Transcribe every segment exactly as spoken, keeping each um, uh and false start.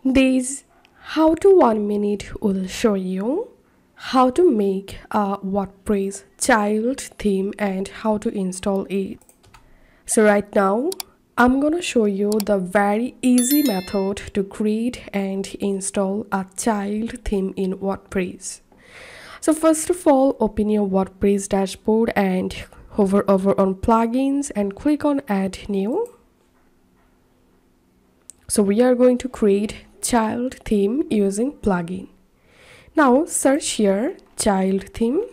This how to one minute will show you how to make a WordPress child theme and how to install it. So right now I'm gonna show you the very easy method to create and install a child theme in WordPress. So first of all, open your WordPress dashboard and hover over on plugins and click on add new. So we are going to create child theme using plugin. Now search here child theme.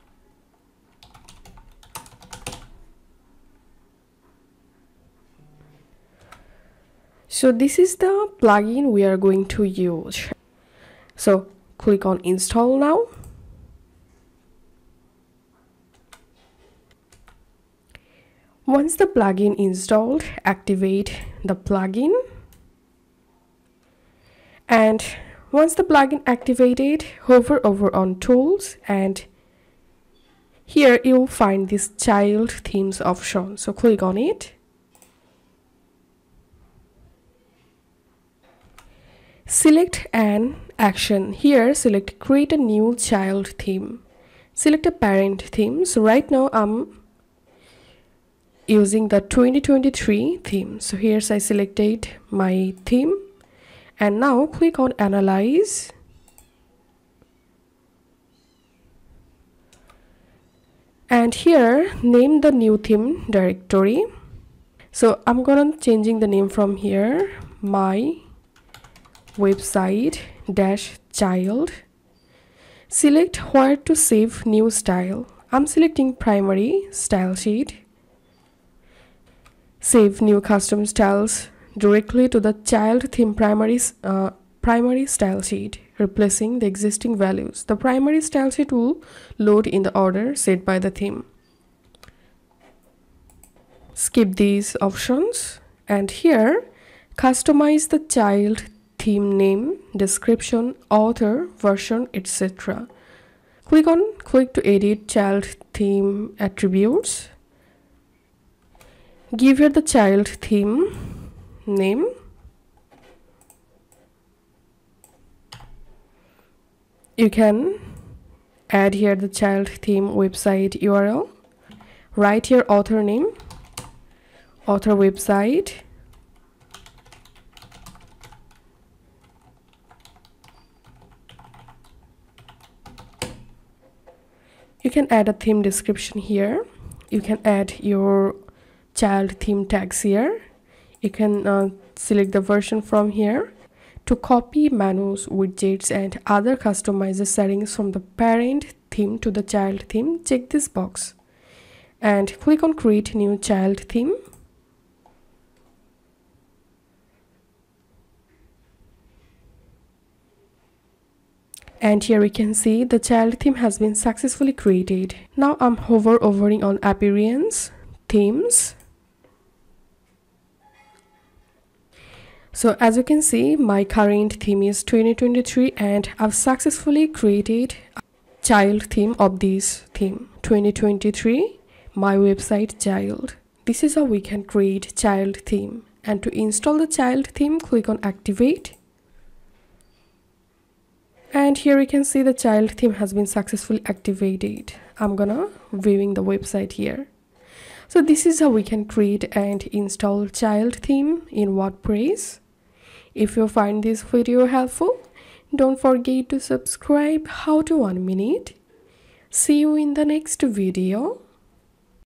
So this is the plugin we are going to use. So click on install now. Once the plugin installed, activate the plugin. And once the plugin activated, hover over on tools and here you'll find this child themes option. So click on it. Select an action. Here select create a new child theme. Select a parent theme. So right now I'm using the twenty twenty-three theme. So here's I selected my theme. And now click on analyze. And here name the new theme directory. So I'm gonna changing the name from here my website dash child. Select where to save new style. I'm selecting primary style sheet. Save new custom styles directly to the child theme primary uh, primary style sheet, replacing the existing values. The primary style sheet will load in the order set by the theme. Skip these options and here customize the child theme name, description, author, version, et cetera. Click on click to edit child theme attributes. Give here the child theme name. You can add here the child theme website U R L. Write here author name, author website. You can add a theme description here. You can add your child theme tags here. You can uh, select the version from here. To copy menus, widgets and other customized settings from the parent theme to the child theme, check this box and click on create new child theme. And here we can see the child theme has been successfully created. Now I'm hover overing on appearance, themes. So as you can see, my current theme is twenty twenty-three and I've successfully created a child theme of this theme, twenty twenty-three, my website child. This is how we can create child theme. And to install the child theme, click on activate. And here we can see the child theme has been successfully activated. I'm gonna viewing the website here. So this is how we can create and install child theme in WordPress. If you find this video helpful, don't forget to subscribe how to one minute. See you in the next video.